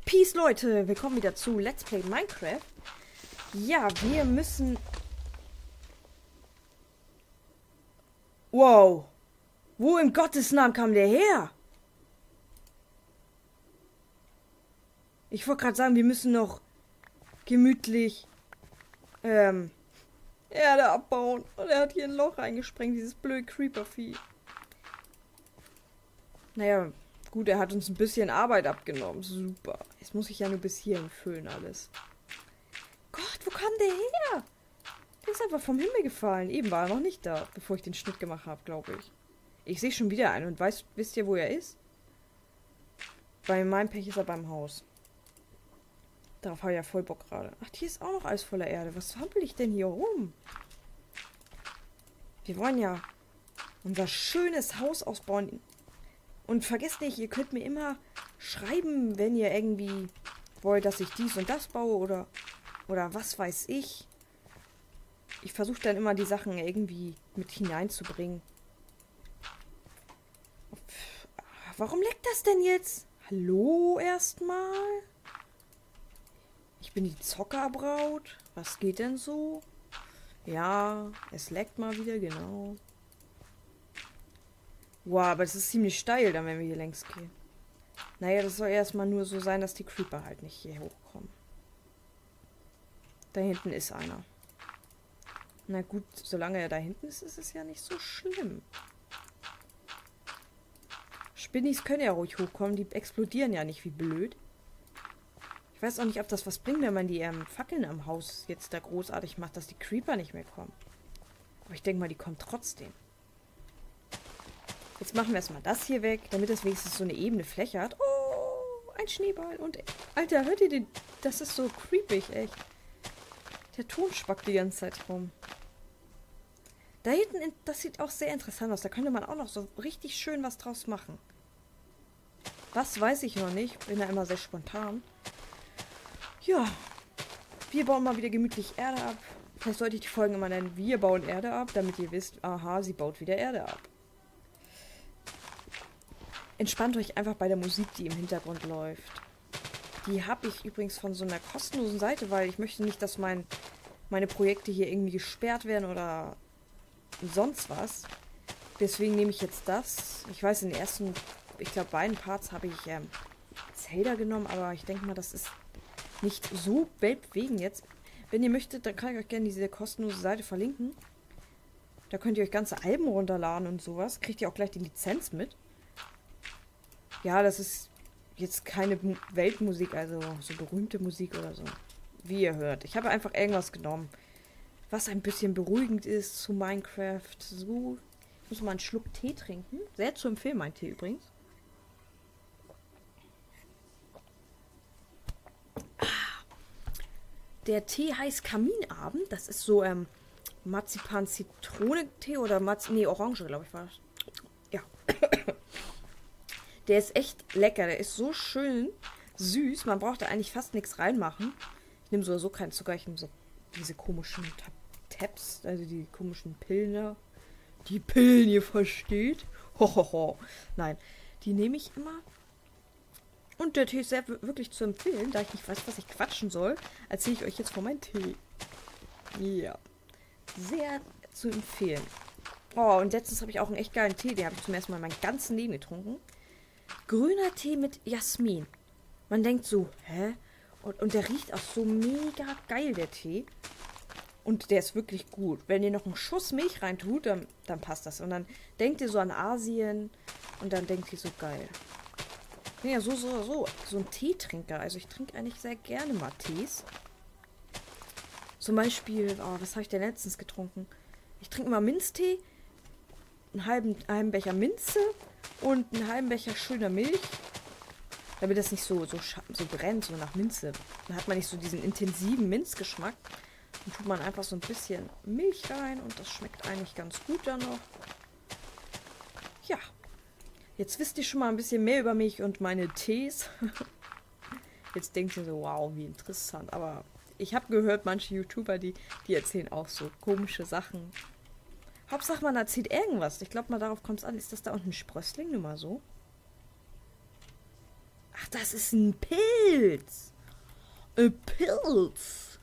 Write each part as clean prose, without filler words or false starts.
Peace, Leute! Willkommen wieder zu Let's Play Minecraft. Ja, wir müssen... Wow! Wo im Gottes Namen kam der her? Ich wollte gerade sagen, wir müssen noch gemütlich Erde abbauen. Und er hat hier ein Loch reingesprengt, dieses blöde Creeper-Vieh. Naja, gut, er hat uns ein bisschen Arbeit abgenommen. Super. Jetzt muss ich ja nur bis hierhin füllen alles. Gott, wo kam der her? Der ist einfach vom Himmel gefallen. Eben war er noch nicht da, bevor ich den Schnitt gemacht habe, glaube ich. Ich sehe schon wieder einen und wisst ihr, wo er ist? Bei meinem Pech ist er beim Haus. Darauf habe ich ja voll Bock gerade. Ach, hier ist auch noch alles voller Erde. Was hampel ich denn hier rum? Wir wollen ja unser schönes Haus ausbauen. Und vergesst nicht, ihr könnt mir immer schreiben, wenn ihr irgendwie wollt, dass ich dies und das baue oder was weiß ich. Ich versuche dann immer die Sachen irgendwie mit hineinzubringen. Warum leckt das denn jetzt? Hallo erstmal? Ich bin die Zockerbraut. Was geht denn so? Ja, es leckt mal wieder, genau. Wow, aber es ist ziemlich steil, dann wenn wir hier längs gehen. Naja, das soll erstmal nur so sein, dass die Creeper halt nicht hier hochkommen. Da hinten ist einer. Na gut, solange er da hinten ist, ist es ja nicht so schlimm. Spinnis können ja ruhig hochkommen, die explodieren ja nicht wie blöd. Ich weiß auch nicht, ob das was bringt, wenn man die Fackeln am Haus jetzt da großartig macht, dass die Creeper nicht mehr kommen. Aber ich denke mal, die kommen trotzdem. Jetzt machen wir erstmal das hier weg, damit das wenigstens so eine ebene Fläche hat. Oh, ein Schneeball. Und, Alter, hört ihr den? Das ist so creepig, echt. Der Ton spackt die ganze Zeit rum. Da hinten, das sieht auch sehr interessant aus. Da könnte man auch noch so richtig schön was draus machen. Was weiß ich noch nicht. Bin da immer sehr spontan. Ja, wir bauen mal wieder gemütlich Erde ab. Vielleicht sollte ich die Folgen immer nennen, wir bauen Erde ab, damit ihr wisst, aha, sie baut wieder Erde ab. Entspannt euch einfach bei der Musik, die im Hintergrund läuft. Die habe ich übrigens von so einer kostenlosen Seite, weil ich möchte nicht, dass meine Projekte hier irgendwie gesperrt werden oder sonst was. Deswegen nehme ich jetzt das. Ich weiß, in den ersten, ich glaube, beiden Parts habe ich Zelda genommen, aber ich denke mal, das ist nicht so weltbewegend jetzt. Wenn ihr möchtet, dann kann ich euch gerne diese kostenlose Seite verlinken. Da könnt ihr euch ganze Alben runterladen und sowas. Kriegt ihr auch gleich die Lizenz mit. Ja, das ist jetzt keine Weltmusik, also so berühmte Musik oder so. Wie ihr hört. Ich habe einfach irgendwas genommen, was ein bisschen beruhigend ist zu Minecraft. So, ich muss mal einen Schluck Tee trinken. Sehr zu empfehlen, mein Tee übrigens. Der Tee heißt Kaminabend. Das ist so Marzipan-Zitrone-Tee oder Orange, glaube ich, war das. Ja. Der ist echt lecker. Der ist so schön süß. Man braucht da eigentlich fast nichts reinmachen. Ich nehme so keinen Zucker. Ich nehme so diese komischen Tabs, also die komischen Pillen da. Die Pillen, ihr versteht. Hohoho. Nein, die nehme ich immer. Und der Tee ist sehr wirklich zu empfehlen. Da ich nicht weiß, was ich quatschen soll, erzähle ich euch jetzt von meinem Tee. Ja. Sehr zu empfehlen. Oh, und letztens habe ich auch einen echt geilen Tee. Den habe ich zum ersten Mal in meinem ganzen Leben getrunken. Grüner Tee mit Jasmin. Man denkt so, hä? Und der riecht auch so mega geil, der Tee. Und der ist wirklich gut. Wenn ihr noch einen Schuss Milch reintut, dann passt das. Und dann denkt ihr so an Asien und dann denkt ihr so, geil. Ich bin ja so ein Teetrinker. Also ich trinke eigentlich sehr gerne mal Tees. Zum Beispiel, was habe ich denn letztens getrunken? Ich trinke immer Minztee, einen halben Becher Minze und einen halben Becher schöner Milch. Damit das nicht so brennt, so nach Minze. Dann hat man nicht so diesen intensiven Minzgeschmack. Dann tut man einfach so ein bisschen Milch rein und das schmeckt eigentlich ganz gut dann noch. Ja. Jetzt wisst ihr schon mal ein bisschen mehr über mich und meine Tees. Jetzt denkt ihr so, wow, wie interessant. Aber ich habe gehört, manche YouTuber, die erzählen auch so komische Sachen. Hauptsache, man erzählt irgendwas. Ich glaube mal, darauf kommt es an. Ist das da unten ein Sprössling? Nur mal so. Ach, Ach, das ist ein Pilz. Ein Pilz.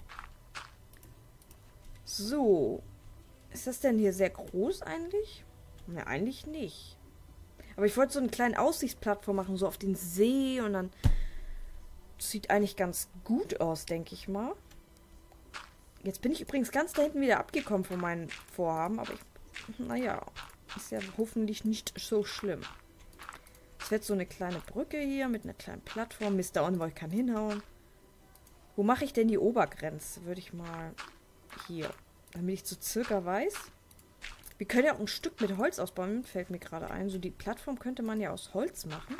So. Ist das denn hier sehr groß eigentlich? Ja, eigentlich nicht. Aber ich wollte so eine kleine Aussichtsplattform machen, so auf den See und dann sieht eigentlich ganz gut aus, denke ich mal. Jetzt bin ich übrigens ganz da hinten wieder abgekommen von meinen Vorhaben, aber naja, ist ja hoffentlich nicht so schlimm. Es wird so eine kleine Brücke hier mit einer kleinen Plattform. Mist, da unten, wo ich kann hinhauen. Wo mache ich denn die Obergrenze? Würde ich mal hier, damit ich so circa weiß. Wir können ja auch ein Stück mit Holz ausbauen, fällt mir gerade ein. So die Plattform könnte man ja aus Holz machen.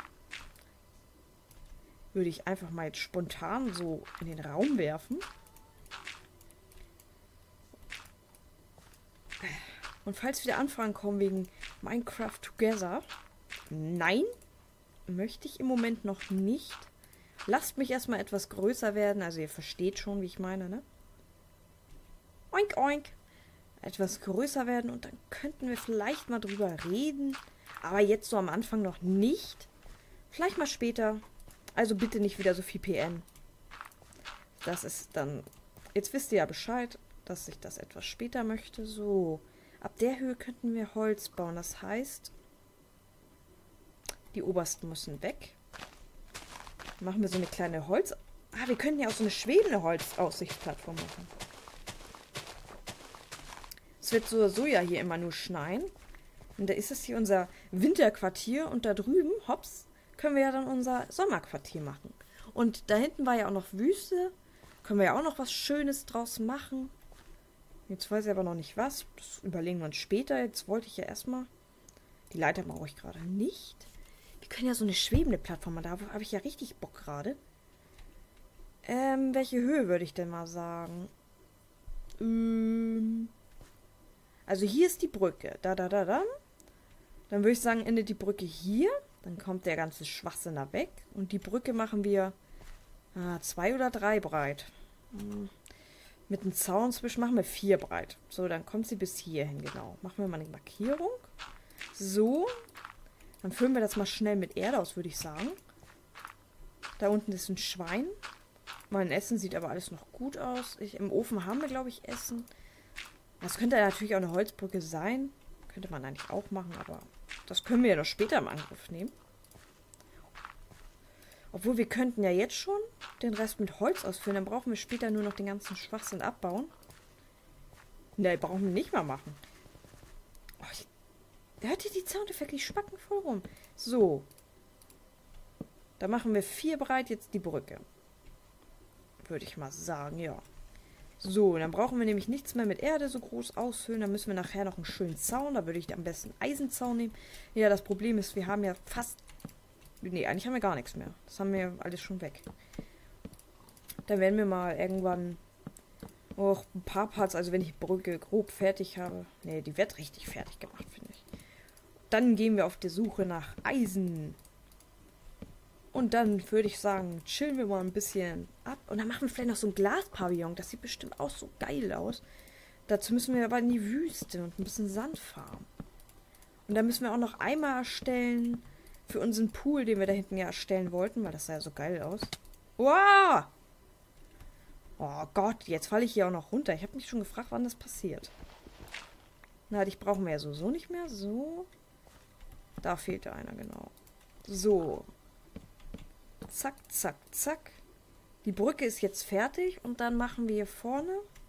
Würde ich einfach mal jetzt spontan so in den Raum werfen. Und falls wieder Anfragen kommen wegen Minecraft Together, nein, möchte ich im Moment noch nicht. Lasst mich erstmal etwas größer werden. Also ihr versteht schon, wie ich meine, ne? Oink, oink. Etwas größer werden und dann könnten wir vielleicht mal drüber reden. Aber jetzt so am Anfang noch nicht. Vielleicht mal später. Also bitte nicht wieder so viel PN. Das ist dann... Jetzt wisst ihr ja Bescheid, dass ich das etwas später möchte. So, ab der Höhe könnten wir Holz bauen. Das heißt, die obersten müssen weg. Machen wir so eine kleine Holz... Ah, wir können ja auch so eine schwebende Holzaussichtsplattform machen. Es wird so ja hier immer nur schneien. Und da ist es hier unser Winterquartier. Und da drüben, hops, können wir ja dann unser Sommerquartier machen. Und da hinten war ja auch noch Wüste. Können wir ja auch noch was Schönes draus machen. Jetzt weiß ich aber noch nicht was. Das überlegen wir uns später. Jetzt wollte ich ja erstmal... Die Leiter brauche ich gerade nicht. Wir können ja so eine schwebende Plattform machen. Da habe ich ja richtig Bock gerade. Welche Höhe würde ich denn mal sagen? Also hier ist die Brücke. Da. Dann würde ich sagen, endet die Brücke hier. Dann kommt der ganze Schwachsinn da weg. Und die Brücke machen wir 2 oder 3 breit. Mit einem Zaun zwischen machen wir 4 breit. So, dann kommt sie bis hierhin, genau. Machen wir mal eine Markierung. So. Dann füllen wir das mal schnell mit Erde aus, würde ich sagen. Da unten ist ein Schwein. Mein Essen sieht aber alles noch gut aus. Im Ofen haben wir, glaube ich, Essen. Das könnte natürlich auch eine Holzbrücke sein. Könnte man eigentlich auch machen, aber das können wir ja noch später im Angriff nehmen. Obwohl, wir könnten ja jetzt schon den Rest mit Holz ausfüllen. Dann brauchen wir später nur noch den ganzen Schwachsinn abbauen. Ne, brauchen wir nicht mal machen. Oh, hört ihr die Soundeffekte? Die spacken voll rum. So. Da machen wir 4 breit jetzt die Brücke. Würde ich mal sagen, ja. So, dann brauchen wir nämlich nichts mehr mit Erde so groß ausfüllen. Dann müssen wir nachher noch einen schönen Zaun. Da würde ich am besten Eisenzaun nehmen. Ja, das Problem ist, wir haben ja fast... Nee, eigentlich haben wir gar nichts mehr. Das haben wir alles schon weg. Dann werden wir mal irgendwann auch ein paar Parts, also wenn ich die Brücke grob fertig habe. Nee, die wird richtig fertig gemacht, finde ich. Dann gehen wir auf die Suche nach Eisen. Und dann würde ich sagen, chillen wir mal ein bisschen ab. Und dann machen wir vielleicht noch so ein Glaspavillon. Das sieht bestimmt auch so geil aus. Dazu müssen wir aber in die Wüste und ein bisschen Sand farmen. Und dann müssen wir auch noch Eimer erstellen für unseren Pool, den wir da hinten ja erstellen wollten, weil das sah ja so geil aus. Wow! Oh Gott, jetzt falle ich hier auch noch runter. Ich habe mich schon gefragt, wann das passiert. Na, dich brauchen wir ja so nicht mehr. So. Da fehlte einer, genau. So. Zack, zack, zack. Die Brücke ist jetzt fertig und dann machen wir hier vorne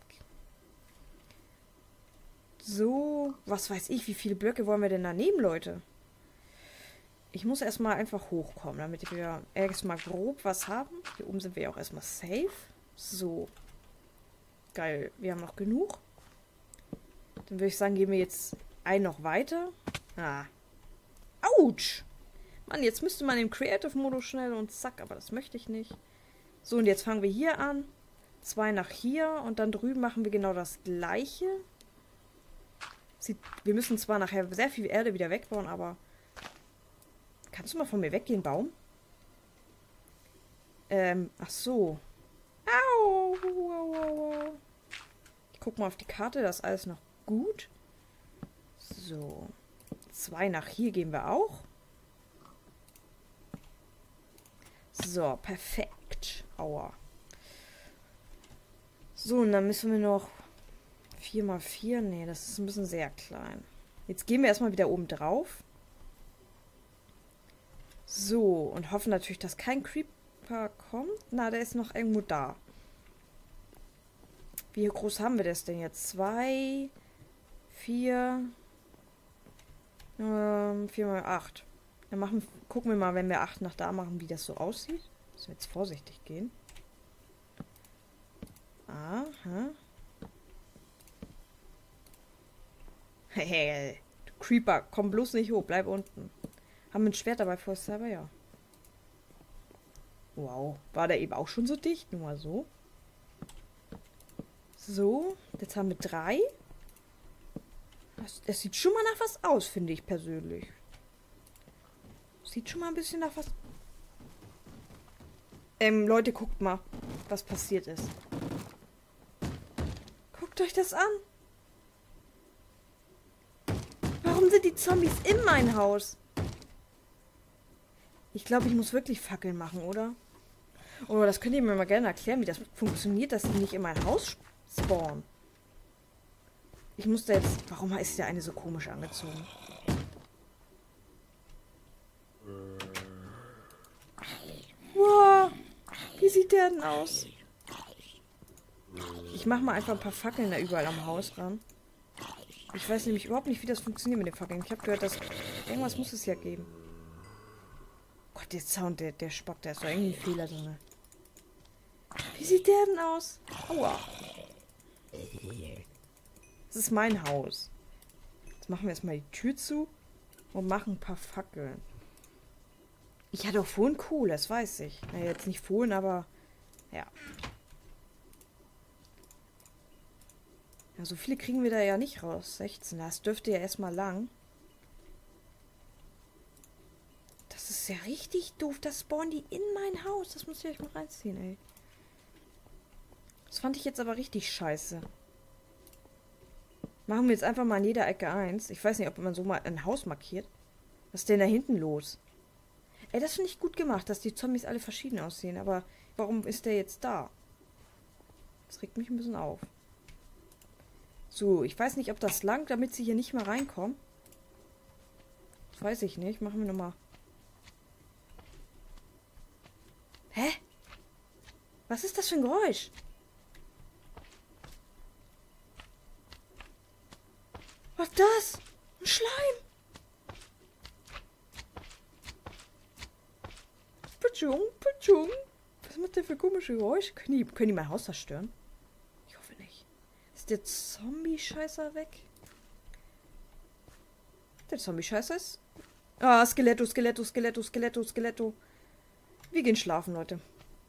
so, was weiß ich, wie viele Blöcke wollen wir denn da nehmen, Leute? Ich muss erstmal einfach hochkommen, damit wir erstmal grob was haben. Hier oben sind wir ja auch erstmal safe. So. Geil, wir haben noch genug. Dann würde ich sagen, gehen wir jetzt einen noch weiter. Ah. Autsch! Mann, jetzt müsste man im Creative-Modus schnell und zack, aber das möchte ich nicht. So, und jetzt fangen wir hier an. 2 nach hier und dann drüben machen wir genau das gleiche. Wir müssen zwar nachher sehr viel Erde wieder wegbauen, aber... Kannst du mal von mir weggehen, Baum? Ach so. Au, au, au, au. Ich guck mal auf die Karte, das ist alles noch gut. So. 2 nach hier gehen wir auch. So, perfekt. Aua. So, und dann müssen wir noch 4x4. Nee, das ist ein bisschen sehr klein. Jetzt gehen wir erstmal wieder oben drauf. So, und hoffen natürlich, dass kein Creeper kommt. Na, der ist noch irgendwo da. Wie groß haben wir das denn jetzt? 2, 4, 4x8. Dann gucken wir mal, wenn wir 8 nach da machen, wie das so aussieht. Müssen wir jetzt vorsichtig gehen. Aha. Hey, du Creeper, komm bloß nicht hoch, bleib unten. Haben wir ein Schwert dabei vor selber, ja. Wow, war der eben auch schon so dicht? Nur mal so. So, jetzt haben wir 3. Das sieht schon mal nach was aus, finde ich persönlich. Sieht schon mal ein bisschen nach was... Leute, guckt mal, was passiert ist. Guckt euch das an. Warum sind die Zombies in mein Haus? Ich glaube, ich muss wirklich Fackeln machen, oder? Oh, das könnt ihr mir mal gerne erklären, wie das funktioniert, dass die nicht in mein Haus spawnen. Ich musste jetzt... Warum ist der eine so komisch angezogen? Wow, wie sieht der denn aus? Ich mache mal einfach ein paar Fackeln da überall am Haus ran. Ich weiß nämlich überhaupt nicht, wie das funktioniert mit den Fackeln. Ich habe gehört, dass... Irgendwas muss es ja geben. Gott, der Sound, der Spock, da ist doch irgendwie ein Fehler drin. Wie sieht der denn aus? Aua. Das ist mein Haus. Jetzt machen wir erstmal die Tür zu und machen ein paar Fackeln. Ich hatte auch vorhin Kohle, das weiß ich. Naja, jetzt nicht vorhin, aber... Ja. Ja, so viele kriegen wir da ja nicht raus. 16, das dürfte ja erstmal lang. Das ist ja richtig doof. Das spawnen die in mein Haus. Das muss ich euch mal reinziehen, ey. Das fand ich jetzt aber richtig scheiße. Machen wir jetzt einfach mal an jeder Ecke 1. Ich weiß nicht, ob man so mal ein Haus markiert. Was ist denn da hinten los? Ey, das finde ich gut gemacht, dass die Zombies alle verschieden aussehen. Aber warum ist der jetzt da? Das regt mich ein bisschen auf. So, ich weiß nicht, ob das langt, damit sie hier nicht mehr reinkommen. Das weiß ich nicht. Machen wir nochmal. Hä? Was ist das für ein Geräusch? Was ist das? Ein Schleim. Putschung, Putschung. Was macht der für komische Geräusche? Können die mein Haus zerstören? Ich hoffe nicht. Ist der Zombie-Scheißer weg? Der Zombie-Scheißer ist... Ah, Skeletto, Skeletto, Skeletto, Skeletto, Skeletto. Wir gehen schlafen, Leute.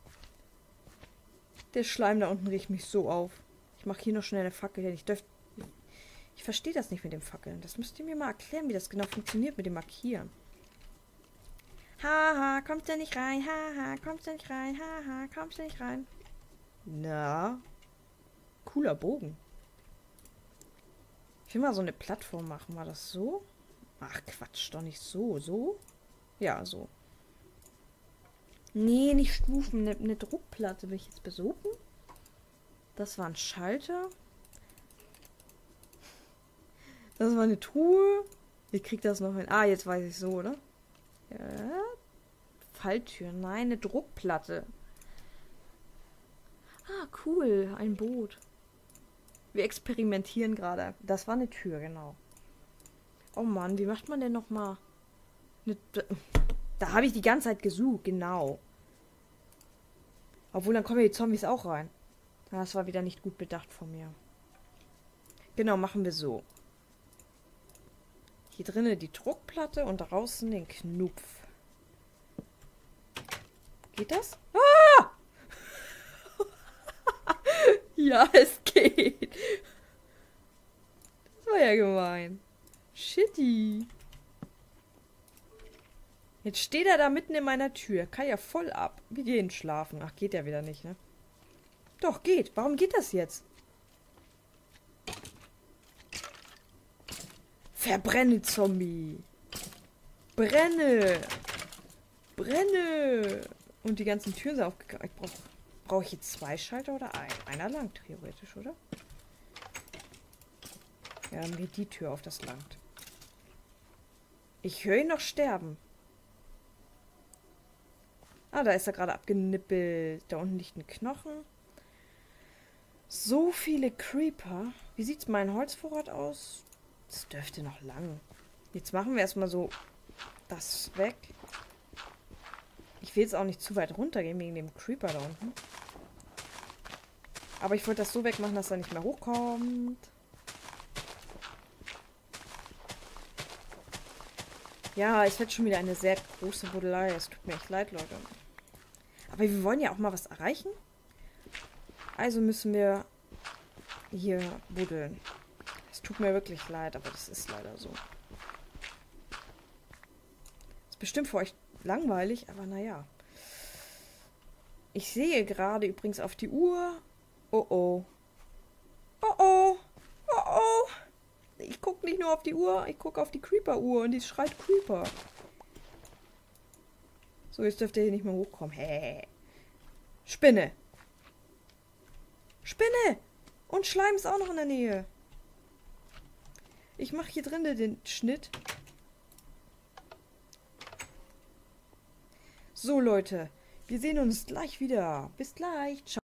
Der Schleim da unten riecht mich so auf. Ich mache hier noch schnell eine Fackel hin. Ich verstehe das nicht mit dem Fackeln. Das müsst ihr mir mal erklären, wie das genau funktioniert mit dem Markieren. Haha, kommt der nicht rein? Haha, kommt der nicht rein? Haha, kommt der nicht rein? Na, cooler Bogen. Ich will mal so eine Plattform machen. War das so? Ach, Quatsch, doch nicht so. So? Ja, so. Nee, nicht Stufen. Eine Druckplatte will ich jetzt besuchen. Das war ein Schalter. Das war eine Truhe. Ich krieg das noch hin. Ah, jetzt weiß ich so, oder? Ja. Falltür. Nein, eine Druckplatte. Ah, cool. Ein Boot. Wir experimentieren gerade. Das war eine Tür, genau. Oh Mann, wie macht man denn nochmal? Da habe ich die ganze Zeit gesucht, genau. Obwohl, dann kommen ja die Zombies auch rein. Das war wieder nicht gut bedacht von mir. Genau, machen wir so. Hier drinnen die Druckplatte und draußen den Knopf. Geht das? Ah! Ja, es geht. Das war ja gemein. Shitty. Jetzt steht er da mitten in meiner Tür. Kann ja voll ab. Wir gehen schlafen. Ach, geht ja wieder nicht, ne? Doch, geht. Warum geht das jetzt? Verbrenne, Zombie. Brenne. Brenne. Und die ganzen Türen sind aufgegangen. Brauche ich jetzt 2 Schalter oder ein? Einer langt theoretisch, oder? Ja, dann geht die Tür auf, das langt. Ich höre ihn noch sterben. Ah, da ist er gerade abgenippelt. Da unten liegt ein Knochen. So viele Creeper. Wie sieht mein Holzvorrat aus? Das dürfte noch lang. Jetzt machen wir erstmal so das weg. Ich will jetzt auch nicht zu weit runtergehen wegen dem Creeper da unten. Aber ich wollte das so wegmachen, dass er nicht mehr hochkommt. Ja, es wird schon wieder eine sehr große Buddelei. Es tut mir echt leid, Leute. Aber wir wollen ja auch mal was erreichen. Also müssen wir hier buddeln. Es tut mir wirklich leid, aber das ist leider so. Ist bestimmt für euch langweilig, aber naja. Ich sehe gerade übrigens auf die Uhr. Oh oh. Oh oh. Oh oh. Ich gucke nicht nur auf die Uhr, ich gucke auf die Creeper-Uhr und die schreit Creeper. So, jetzt dürft ihr hier nicht mehr hochkommen. Hä? Spinne. Spinne! Und Schleim ist auch noch in der Nähe. Ich mache hier drinnen den Schnitt. So, Leute. Wir sehen uns gleich wieder. Bis gleich. Ciao.